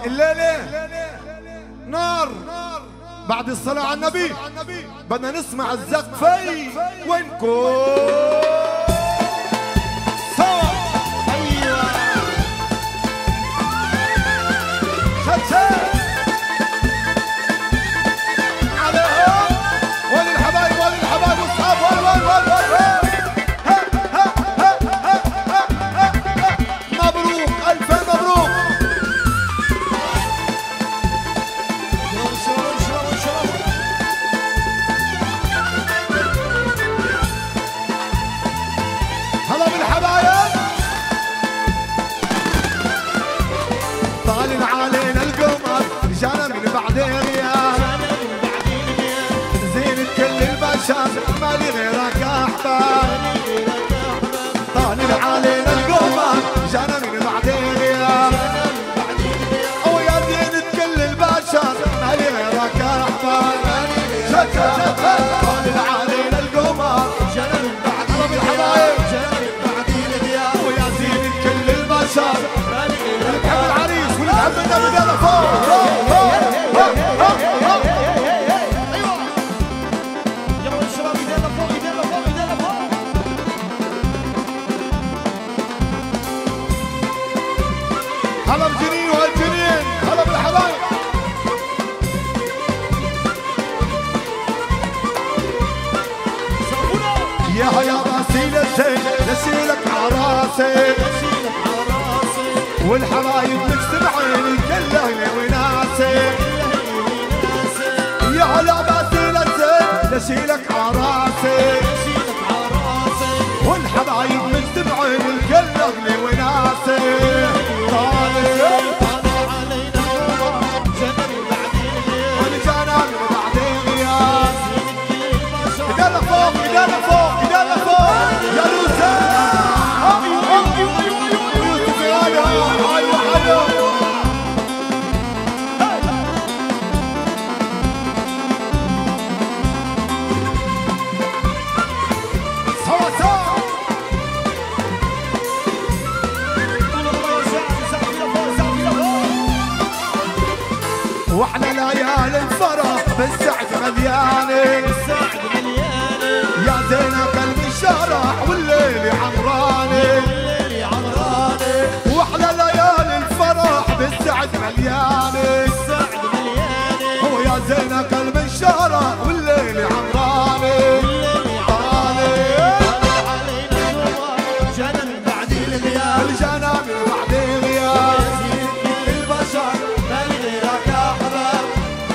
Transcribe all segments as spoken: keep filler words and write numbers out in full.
الليلة نار بعد الصلاة على النبي بدنا نسمع الزقفي وينكم سوا. ايوه شتشت عليهم وين الحبايب وين الحبايب والصحاب وين وين وين وين مبروك الف مبروك. هلا بالحبايب طالع علينا القمر جانا من بعد غياب زينة كل البشر مالي غيرك احباب. طالع علينا القمر جانا من بعد غياب ويا زينة كل البشر مالي غيرك احباب. طالع علينا القمر جانا من بعد الحبايب ويا زينة كل البشر اللي بحب العريس واللي بحب النبي يلا فوق. يلا الشباب ايدينا فوق ايدينا فوق ايدينا فوق. هلا بجنين وهالجنين هلا بالحبايب. يا يا غسيل الزين نسيلك عراسي والحبايب مجتمعين كل اهلي وناسي. يا هلا غسيل الزين نسيلك عراسي والحبايب مجتمعين كل اهلي وناسي. طالع علينا جنة والجنة من بعد غياب ايدينا فوق ايدينا فوق ايدينا فوق يا لوسا. يوسف يا ايوه ايوه سوا سوا واحنا ليالي الفرح بالسعد مليانه يا زينة قلبي شرح والليل عمراني واحلى ليالي الفرح بالسعد ملياني هو يا زينة قلبي شرح والليل عمراني. الجنة من بعد الغياب البشر ما غيرك يا حباب.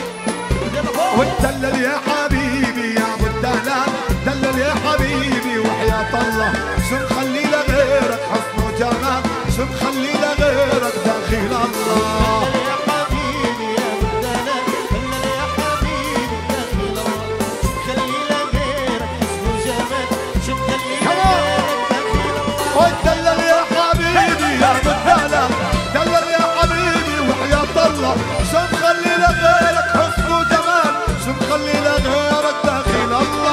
وتدلل يا حبيبي يا ابو الدلال دلل يا حبيبي وحياة الله شو مخلي لغيرك حسن وجمال شو مخلي لغيرك دخيل الله. دلل يا حبيبي يا ابو الدلال دلل يا حبيبي دخيل الله شو مخلي لغيرك حسن وجمال شو مخلي لغيرك دخيل الله. وتدلل يا حبيبي يا ابو الدلال دلل يا حبيبي وحياة الله شو مخلي لغيرك حسن وجمال شو مخلي لغيرك دخيل الله.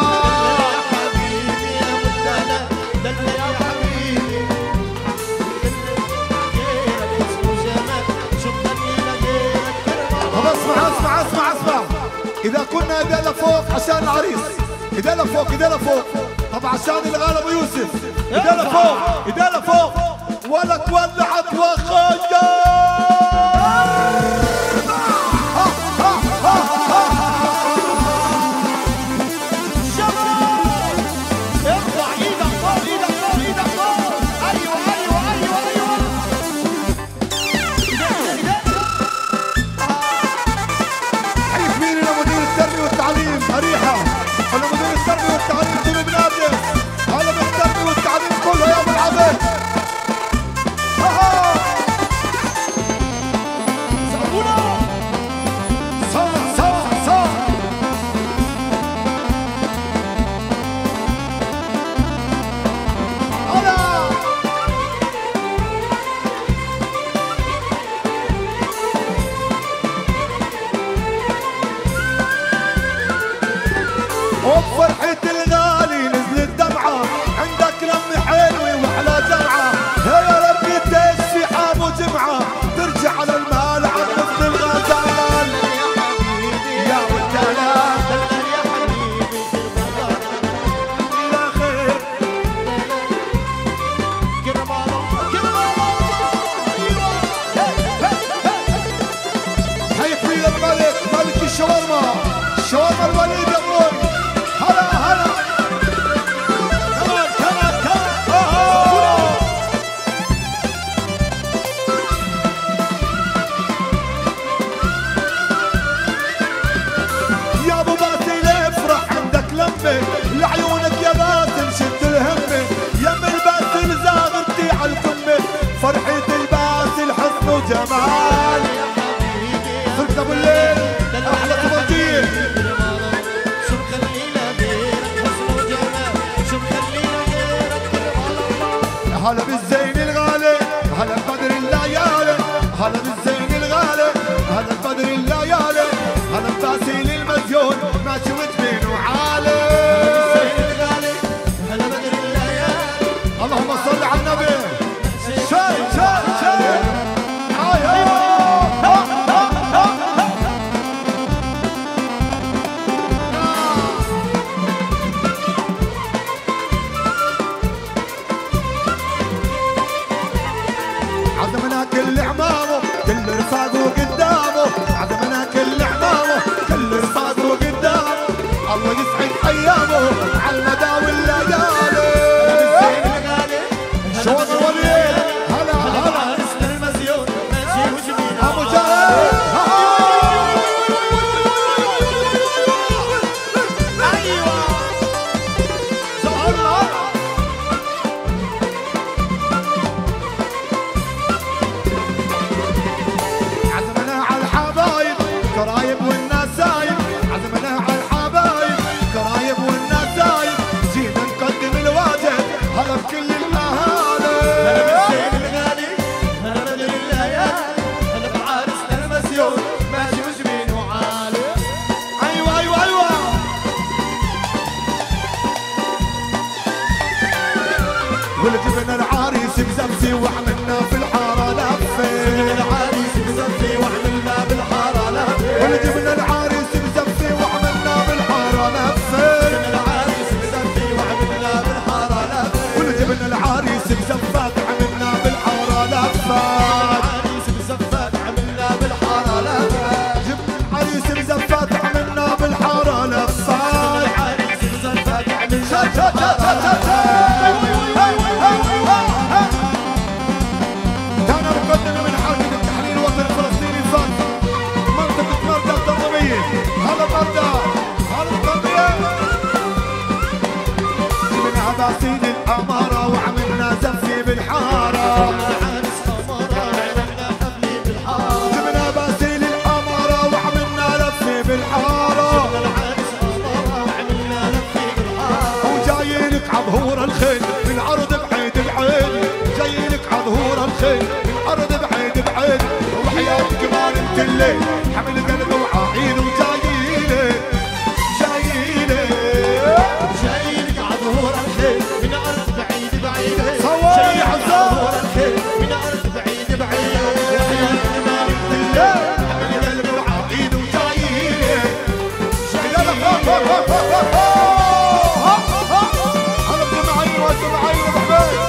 اسمع اسمع اسمع اذا كنا ايدينا فوق عشان العريس ايدينا فوق ايدينا فوق طب عشان الغالب ابو يوسف ايدينا فوق ايدينا فوق ولا تولعت وخيا. أريحة أنا مدير التربية والتعليم كله بنادي هلا بالتربية والتعليم كله يا أبو العبيد. عزمنا كل عمامه كل رفاقه قدامه عزمنا كل عمامه كل رفاقه قدامه الله يسعد ايامه على المدى والليالي شوق وليد هلا هلا عرسنا المزيون ماشي وجميل ابو جهل ايوه زهر الله عزمنا على الحبايب كرايب والنسايب عزمنا على الحبايب كرايب والنسايب جينا نقدم الواجب هلا بكل الاهالي بالزين الغالي هلا بدر الليالي هلا بعرسنا المزيون ماشي وجميل وعالي ايوه ايوه ايوه ولجبنا العريس بزبزي وعملنا في الحاره لفه العريس بزفي وعملنا بالحاره لفه ولجبنا العريس بزبزي وعملنا بالحاره لفه العريس بزفي وعملنا بالحاره لفه ولجبنا العريس بزفات عملنا بالحاره لفات العريس بزفات عملنا بالحاره لفه جبنا العريس بزفات عملنا بالحاره لفات العريس بزفات عملنا شا شا شا شا شا شا كان مقدم من حركة التحرير الوطني الفلسطيني الفاتحة منطقة مردة التنظيمية هلا مردة هلا التنظيمية جبنا عباسين الأمارة وعملنا زفي بالحارة العريس أمارة وعملنا حفلي بالحاره جبنا باسيل الأمارة وعملنا لفي بالحارة العريس أمارة وعملنا لفي بالحاره وجايينك عظهور الخيل من عرض بعيد بعيد جايينك عظهور الخيل من عرض بعيد بعيد وحياتك ما نمت الليل حمل قلب وعاعين وجايينك جايينك جايينك عظهور الخيل من أرض بعيد بعيد صور يا جايينك حسام. عظهور الخيل من أرض بعيد بعيد وحياتك ما نمت الليل حمل قلب وعاعين وجايينك جايينك هلا بجمعين وجمعين ابو حميد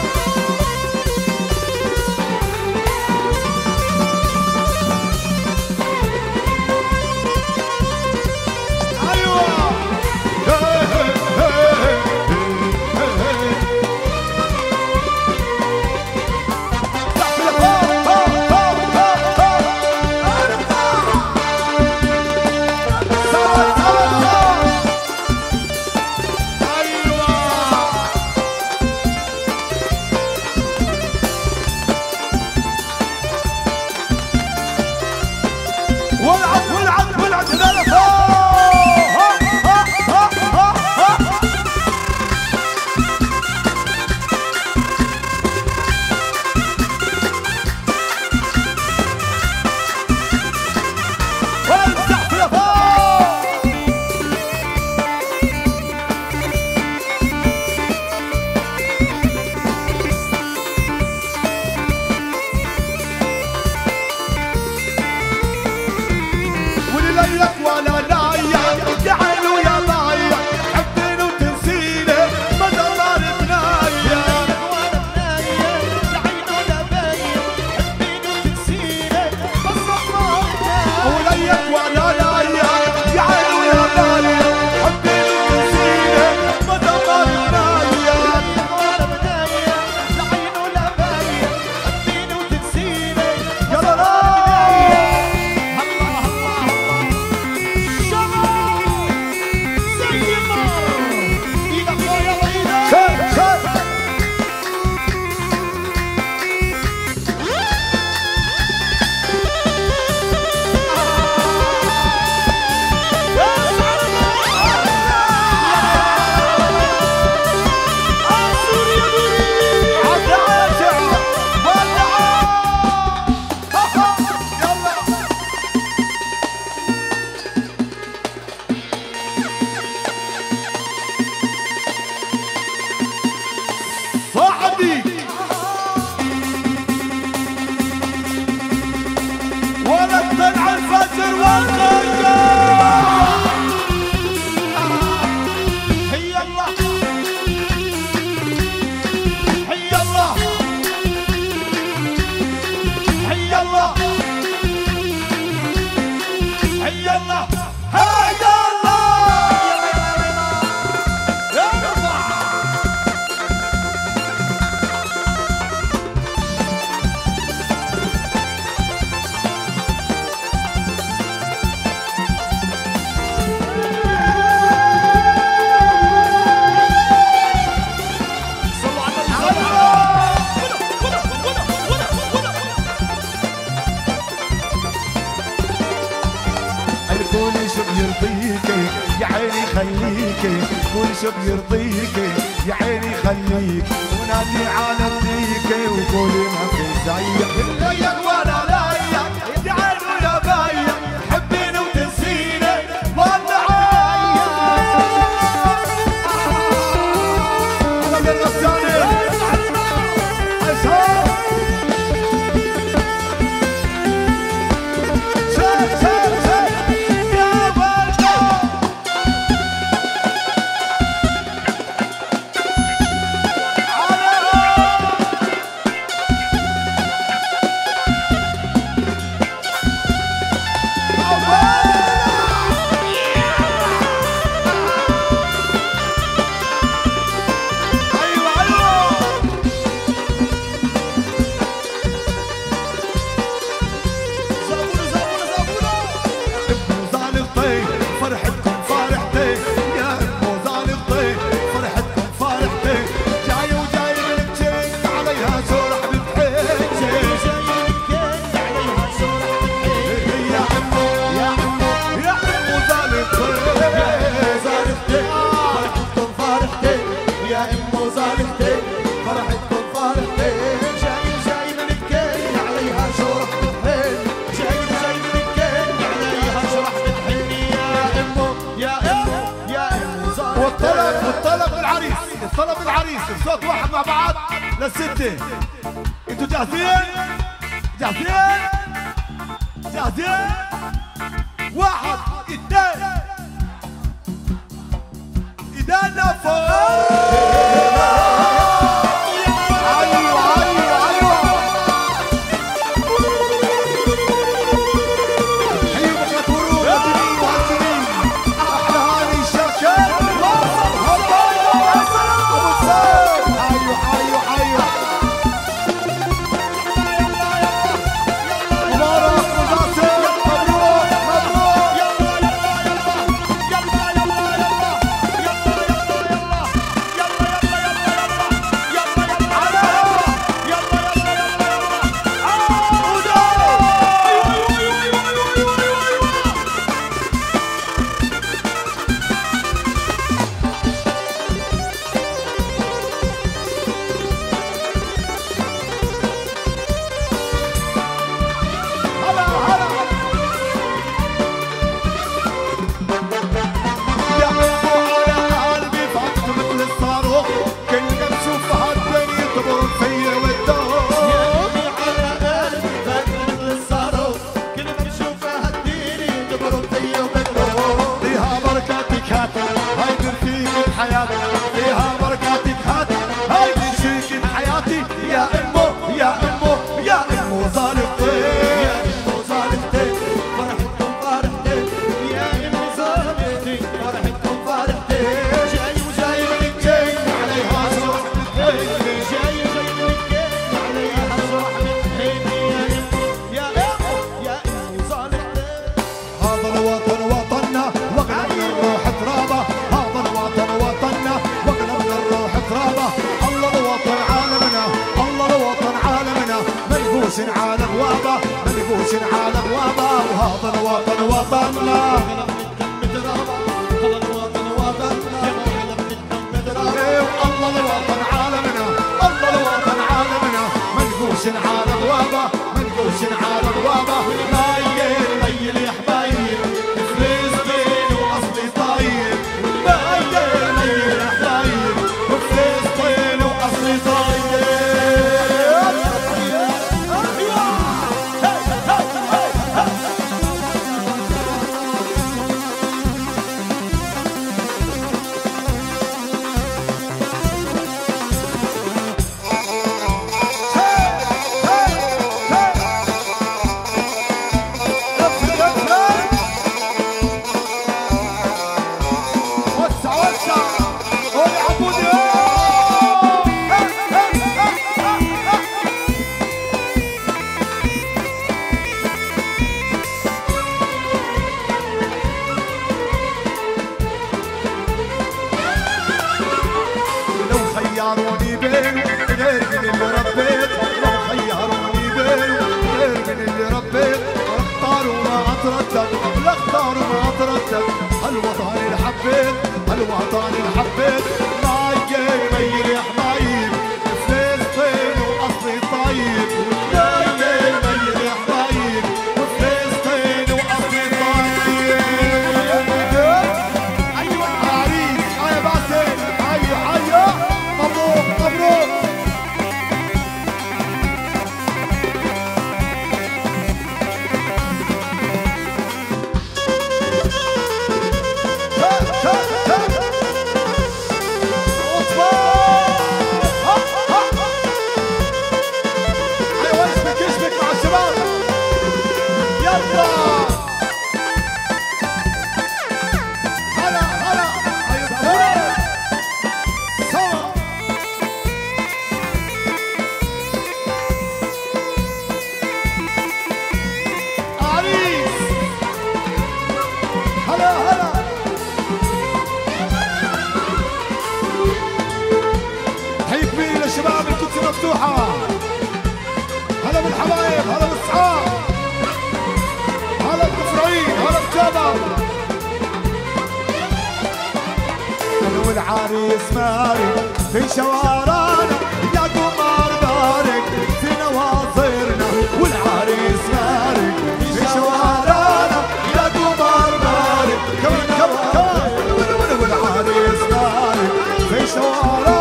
بيرضيكي يا عيني خليكي كل شو بيرضيكي يا عيني خليك ونادي على ابنيكي وقولي ما في زيك الليك وانا لايك يا عيني يا بايك تحبيني وتنسيني وانا عايك انا من غساني اشهر شاف شاف شاف يا بلده طلب العريس بصوت واحد مع بعض للستة. انتوا جاهزين؟ جاهزين؟ جاهزين؟ واحد اثنين ايدينا فوق. فيها بركاتك هات هاي شريكة حياتي يا امه يا امه يا امه ظالمتي يا امه ظالمتي فرحتكم فرحتي يا امه ظالمتي فرحتكم فرحتي جاي وجاي من جاي عليها شرح بتهيني جاي وجاي من جاي عليها شرح بتهيني يا امه يا امه يا امه ظالمتي. هذا الوطن وطننا واغلب من الروح ترابه. هذا الوطن وطننا واغلب من الروح ترابه. الله الوطن عالمنا الله الوطن عالمنا ملبوس على غوابه ملبوس على غوابه. وهذا الوطن وطننا واغلب من الدم ترابه. هذا الوطن وطننا واغلب من الدم ترابه. الله الوطن عالمنا الله الوطن عالمنا ملبوس على غوابه ملبوس على غوابه. مايل ميل يا حبايب فلسطين واصلي طيب. مايل ميل يا حبايب فلسطين واصلي طيب. الوطن الحبيب ما يميل يا حبايب فلسطين واصلي طيب ما يميل يا حبايب وفلسطين واصلي طيب. ايوه عريس يا باسل حي حي مبروك مبروك. الشباب القدس مفتوحة. هلا بالحبايب هلا بالصحاب هلا بإسرائيل هلا بجبل. أنا والعريس مارك في شوارعنا يا قمر بارك في نواصرنا والعريس مارك في شوارعنا يا قمر بارك كمان كمان كمان والعريس مارك في شوارعنا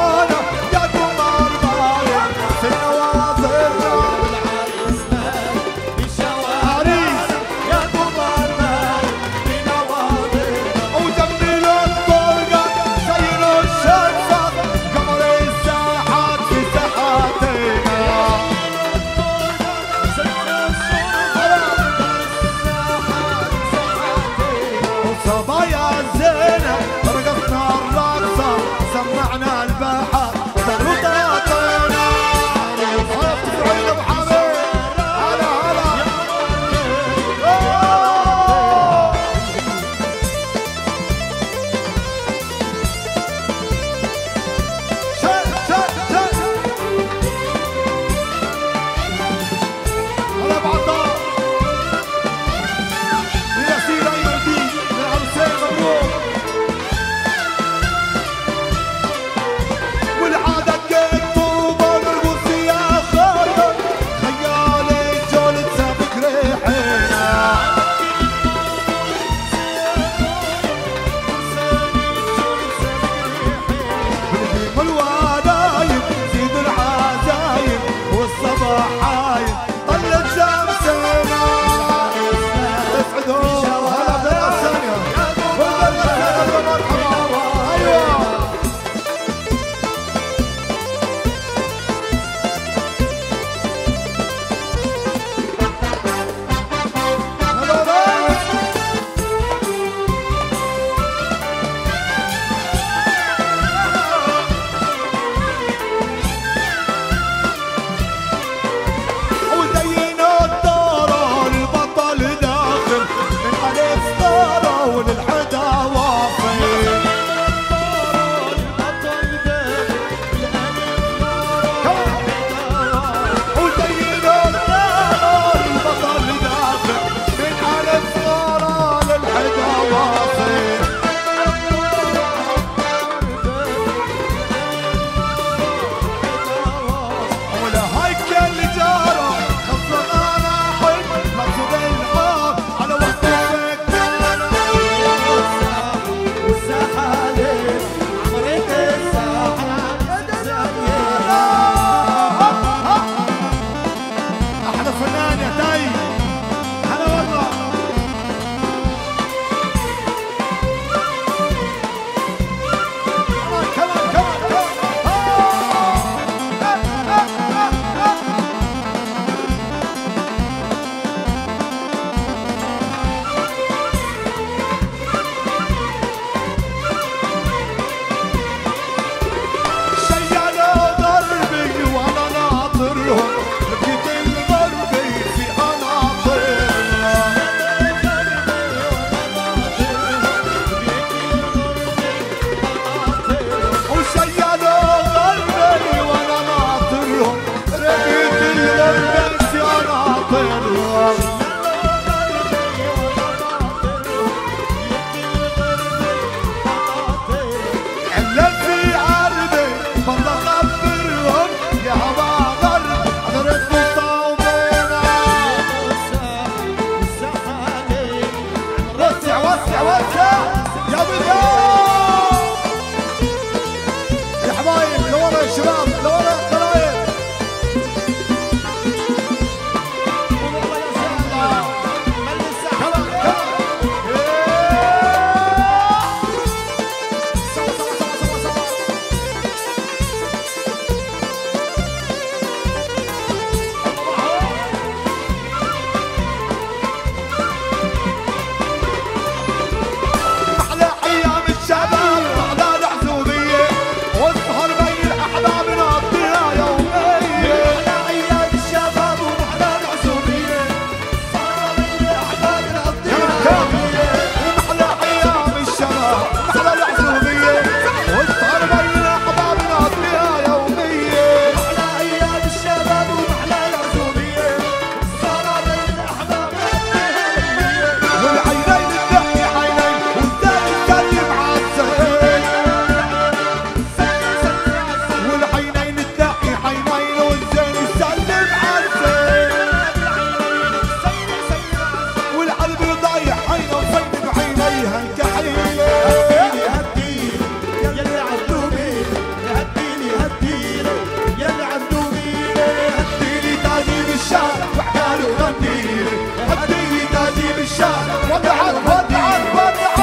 وحكالي غنيلي هديلي تاجي بالشارع ودعت ودعت ودعت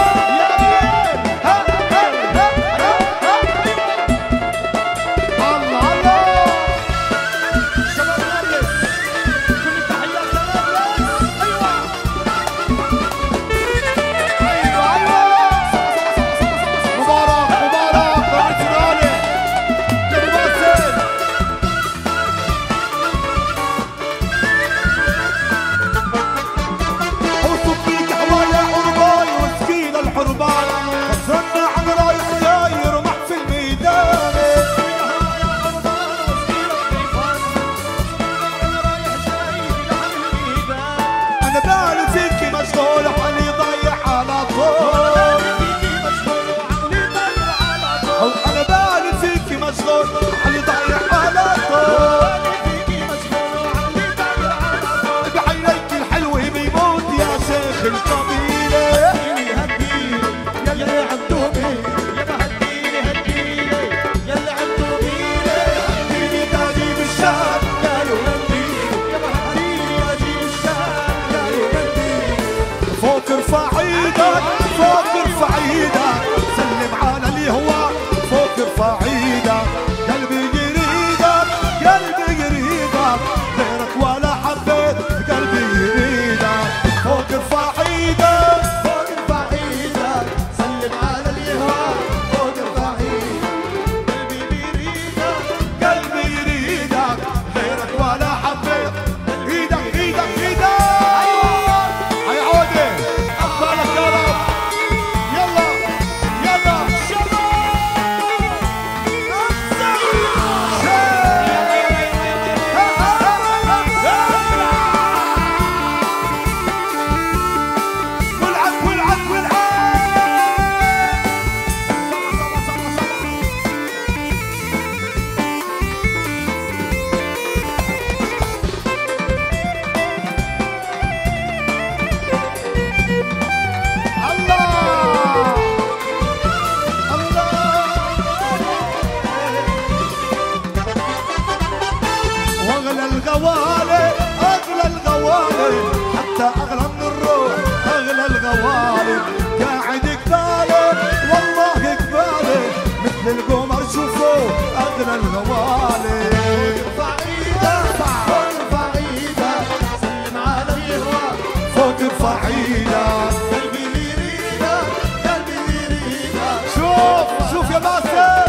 أغلى من الروح أغلى الغوالي قاعد قبالي والله قبالي مثل القمر شوفوه أغلى الغوالي ارفع ايدك فوق ارفع ايدك سلم على اليهوى فوق ارفع ايدك قلبي يريدك قلبي يريدك شوف شوف يا باسل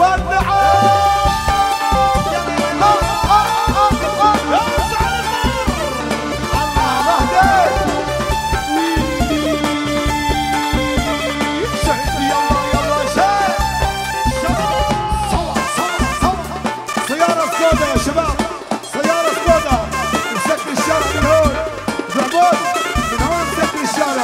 والنعام يا شباب سيارة سوداء مسكر الشارع من هون زعبون من هون مسكر الشارع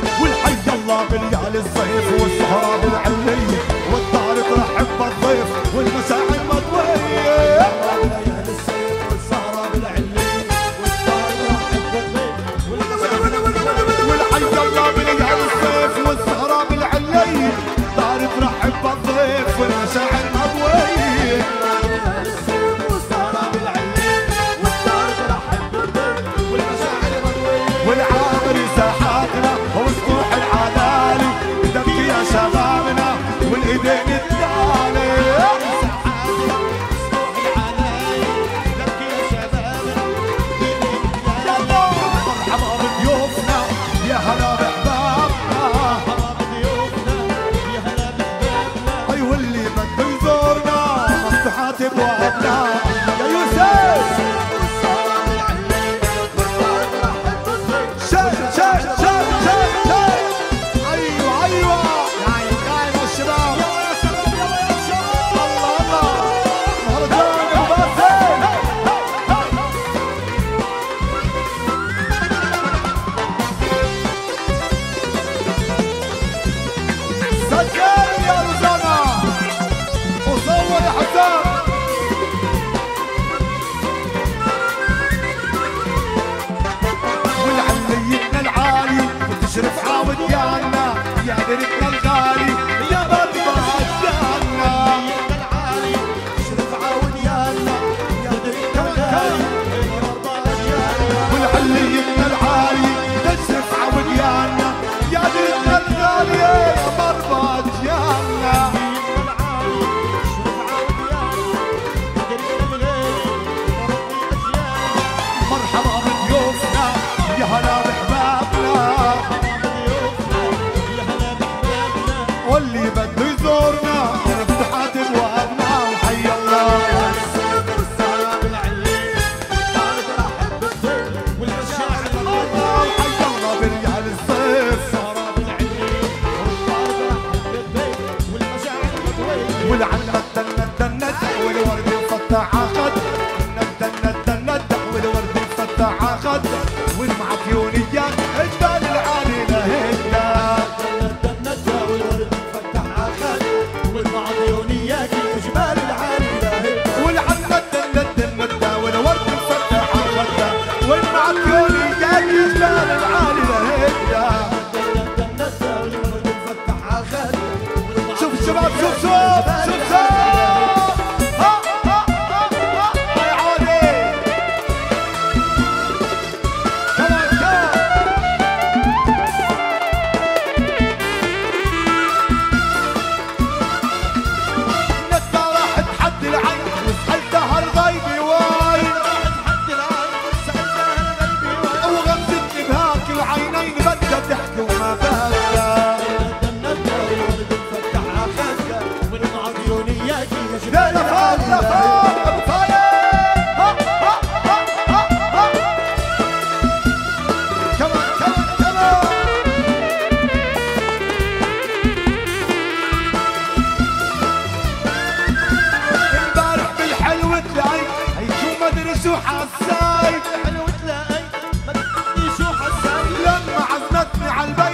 الصيف والسهرة بالعلية والدار ترحب بالضيف الله بريال الصيف والسهرة بالعلي دار ترحب بالضيف والمشاعر مضوية والسهرة بالعلي والدار ترحب بالضيف والمشاعر مضوية والعامر ساحاتنا وسطوح العلالي تبكي يا شبابنا والايدين التالي مرحبا بضيوفنا يا هلا بحبابنا اي واللي بده يزورنا مفتوحات ابوابنا يا يوسف شاي شاي شاي شاي شاي ايوه ايوه يعني قايموا الشباب الله الله مهرجان الباسل سجل يا روزانا وصور يا حسام والعليتنا العالي وتشرف عاود يانا يا دربنا الغالي يا بابا عجانا والعليتنا العالي تشرف عاود يانا يا دربنا الغالي يا بابا عجانا مرحبا بضيوفنا يا هلا بحبابنا واللي بده يزورنا مفتوحات ابوابنا وحي الله وحي الله بريال الصيف والعنة دنت دنت والورد مفتح عقد دنت دنت والورد مفتح عقد والمعفيونية الجبال العالي لهجة والعنة دنت دنت والورد مفتح عقد والمعفيونية الجبال العالي لهجة شوف الشباب شوف شوف شوف شوف ها ها ها ها يا عودي كمان كمان نتا راح تحدي العين وسألتها الغيبي واين وغمزتني بهاكي وعينين بدها تحكي وما بدها لا لا فاض لا فاض ابو فايد ها ها ها ها ها كمان كمان كمان امبارح بالحلو تلاقي هي شو ما ادري شو حساي لما عزمتني على البيت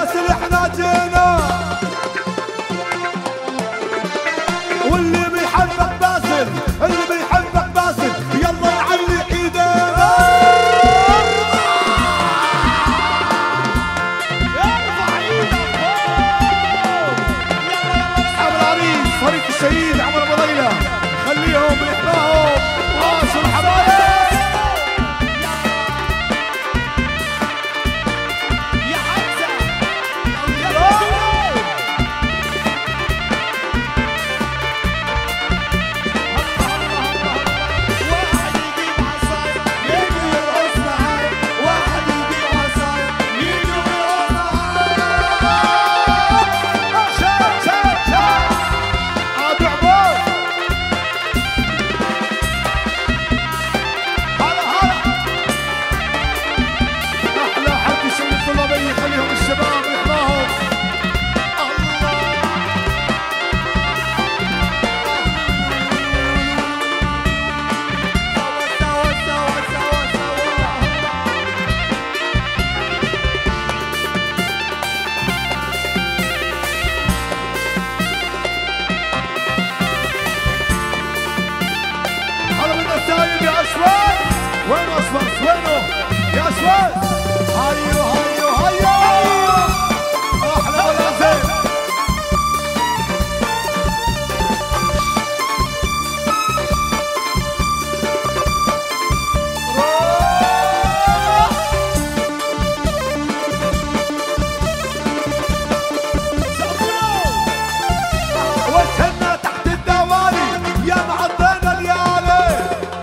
باسل احنا جينا، واللي بيحبك باسل، اللي بيحبك باسل يلا نعلي ايدينا. ارفع ايدك فوق. اصحاب العريس فريق الشهيد عمر ابو ليلى خليهم بنحماهم راسوا الحبايب. يا حمزة واحد يجيب عصاية يجي يرقص معاي، واحد يجيب عصاية يجي يرقص معاي. شاب شاب شاب عاد عبود هلا هلا احلى حد يشم الطلابيه خليهم الشباب نحماهم. سوا سوا سوا سوا هلا بالنسايب يا اشواز. وين اشواز وينه يا اشواز؟ هيو هيو هيو احلى ولا زين. وجهنا تحت الدوالي يا معطينا الليالي،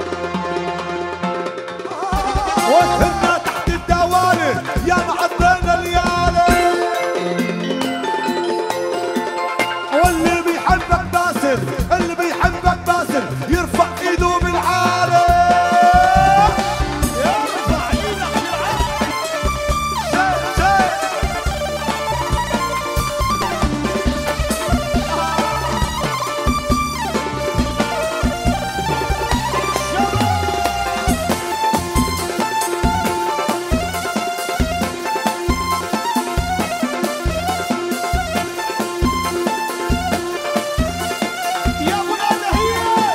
وجهنا تحت الدوالي يا معطينا الليالي. واللي بيحبك باسل، اللي بيحبك باسل يرفع ايده بالعالي. ارفع ايدك شيء شيء يا ابو الادهيه.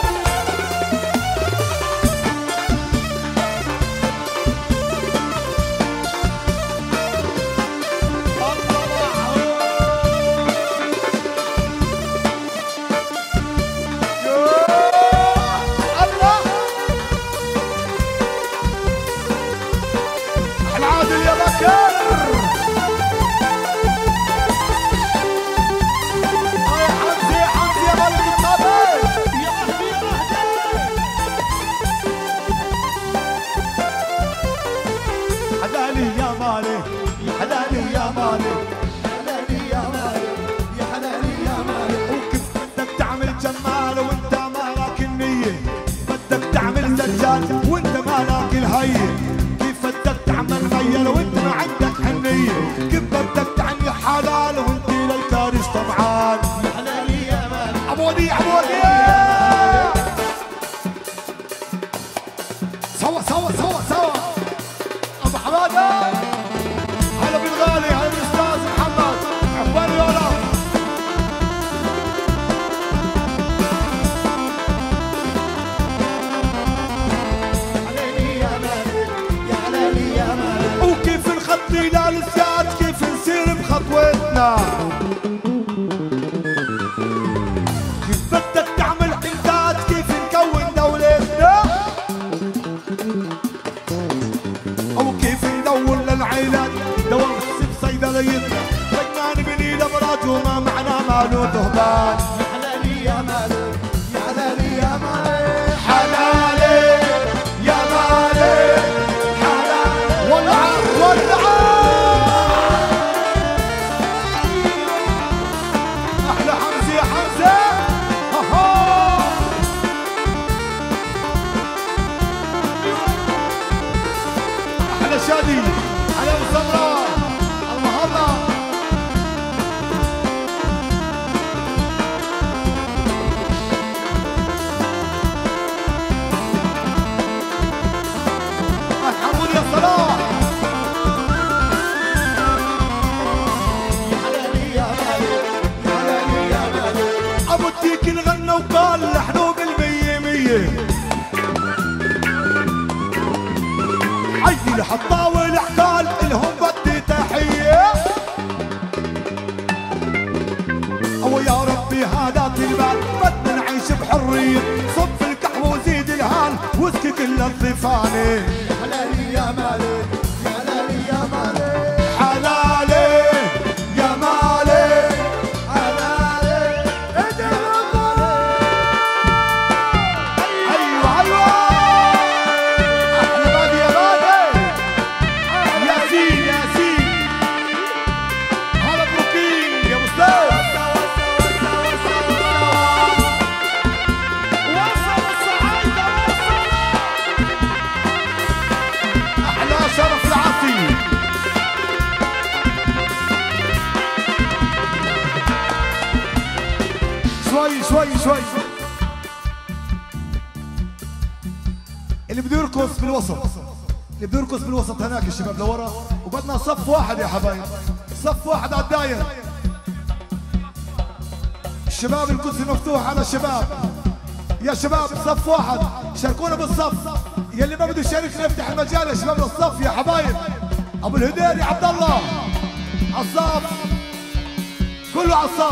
الله احلى عادل يا بكر. يا حمزه يا حمزه يا ملك الطبل. يا مهدي يا مهدي. حلالي يا مالي يا حلالي يا مالي، حلالي يا مالي يا حلالي يا مالي. وكيف بدك تعمل جمال وانت مالك النية، بدك تعمل سجال وانت مالك الهية، كيف بدك تعمل ميل وانت ما عندك حنية، كيف بدك تعني حلال وانت للكارث طمعان. يا حلالي يا مالي. عبودي عبودي سوا سوا سوا سوا ابو حماده. هلا بالغالي هلا بالاستاذ محمد عقبال يولا. حلالي يا مالي يا حلالي يا مالي. وكيف نخطي للسياد كيف نسير بخطوتنا، كيف بدك تعمل حداد كيف نكون دولتنا، او كيف ندور للعيلات دواء السب صيدليتنا، بدنا نبني الابراج وما معنا ماله ذهبان. يا حلالي يا مالي يا حلالي يا مالي. حلالي يا مالي حلالي ولع ولع. احلى حمزه يا حمزه. ها ها. احلى شادي على مسمرة المهضة. حمود يا صلاح. اللي حطاول حكال الهم بدي تحية. او يا ربي هذا البال بدنا نعيش بحرية، صب الكحوة وزيد الهال واسكي كل الضيفاني. حلالي يا مالي حلالي يا مالي حلالي يا مالي حلالي ايوه ايوه احلى بادي يا بادي ياسين ياسين هلا بروكين يا مستاذ. احلى شرف العاصي. شوي شوي شوي اللي بده يرقص بالوسط، اللي بده يرقص بالوسط هناك الشباب لورا، وبدنا صف واحد يا حبايب، صف واحد على الداير. الشباب الكرسي مفتوح على الشباب، يا شباب صف واحد شاركونا بالصف. يلي ما بده يشاركنا يفتح المجال يا شباب للصف يا حبايب. ابو الهدير يا عبد الله على الصف، كله على الصف.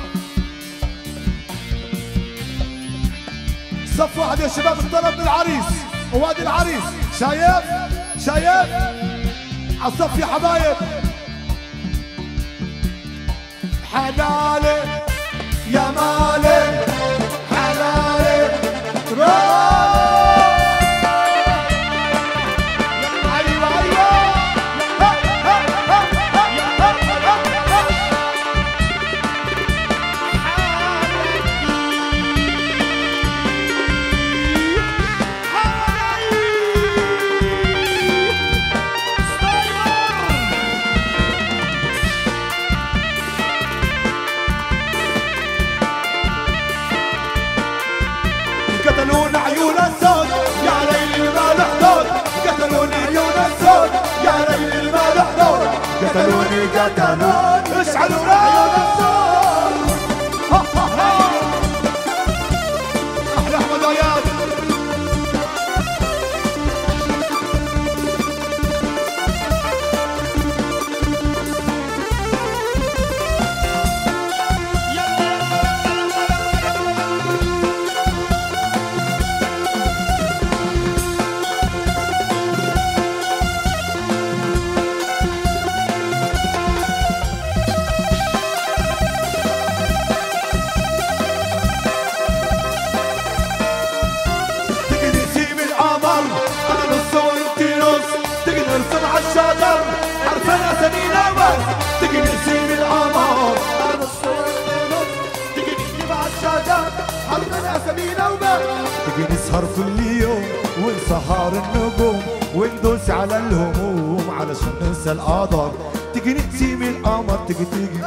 صف واحد يا شباب الطلب من العريس ووادي العريس. شايف شايف على الصف يا حبايب. حلالي يا مالي حلالي ايوه ايوه قتلونا عيون السود يا ليل ما له حدود. قتلوني عيون السود يا ليل ما له حدود. قتلوني قتلوني اشعلوا عيون السود. احلى احمد اياد. عرفنا سمينا بس تجي نقسم القمر. انا الصور نص تيجي نجيب على الشجر عرفنا سمينا وبس. تجي نسهر كل يوم ونسهر النجوم وندوس على الهموم علشان ننسى القدر. تجي نقسم القمر تجي تجي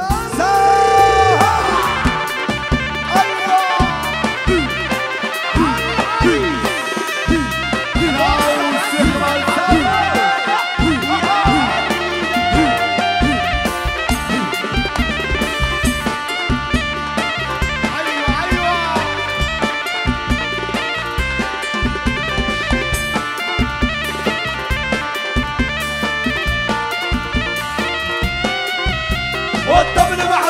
والطبل مع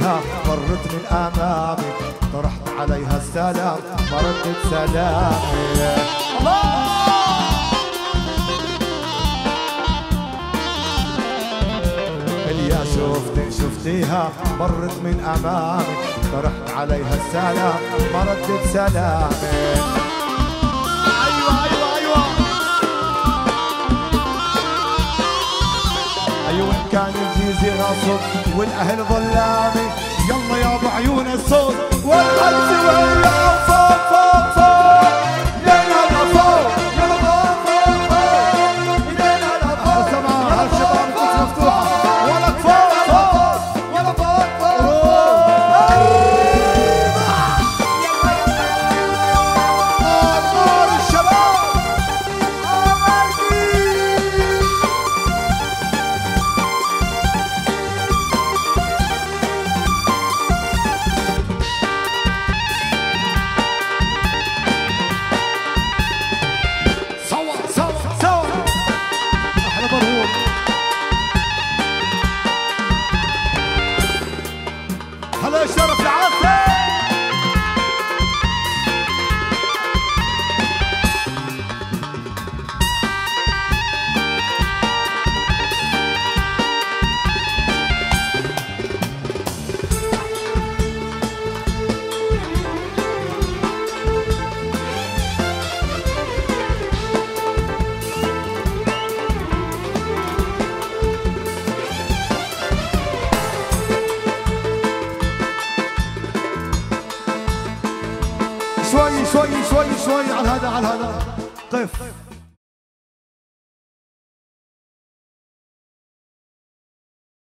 شفتيها مرت من امامي طرحت عليها السلام ما ردت سلامي. الله يا شفتي شفتيها مرت من امامي طرحت عليها السلام ما ردت سلامي. ايوه ايوه ايوه ايوه ان كان الجيزي غصب والاهل ظلامي يلا يا ابو عيون الصوت والعكس ويا فوق فوق فوق لينا لفوق يلا فوق فوق فوق لينا لفوق سماع هالشباب كنت مفتوحه ولا فوق فوق ولا فوق فوق نار الشباب هلا شرف العافية. شوي شوي شوي شوي على هذا على هذا قف